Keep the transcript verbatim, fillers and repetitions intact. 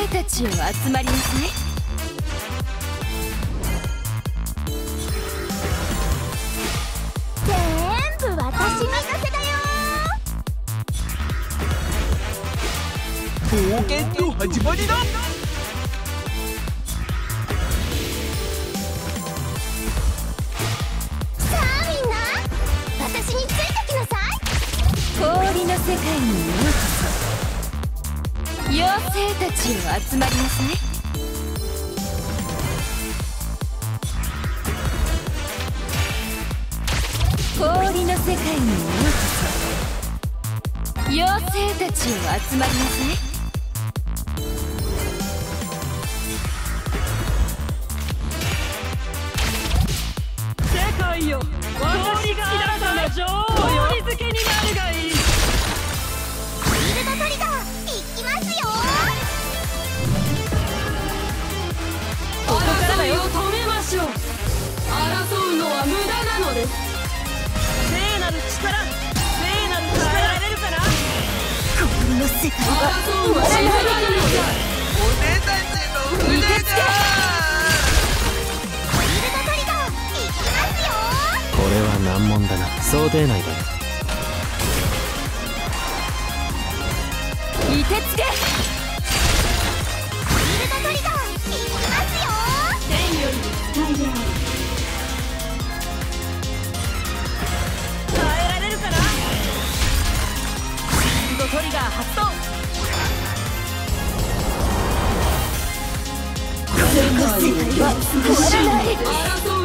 たちよ、集まりなさい。 全部私任せだよ。 冒険の始まりだ。 さあみんな、私についてきなさい。 氷の世界にようこそ。妖精たちよ、集まりなさい。氷の世界にようこそ。妖精たちよ、集まりなさい。 世界よ、私があなたの女王よ。氷漬けになるがいい。 フィールドトリガー、いきますよ。 ここからよ、止めましょう。争うのは無駄なのです。聖なる力、聖なる力、耐えられるかな。 氷の世界は争うのは無駄なのです。 俺たちの船だ。 フィールドトリガー、いきますよ。 これは難問だな。想定内だよ。 凍てつけ。 フィールドトリガー、いきますよ。 天より伝えよう。耐えられるかな。フィールドトリガー発動。 この世界は終わらない。 争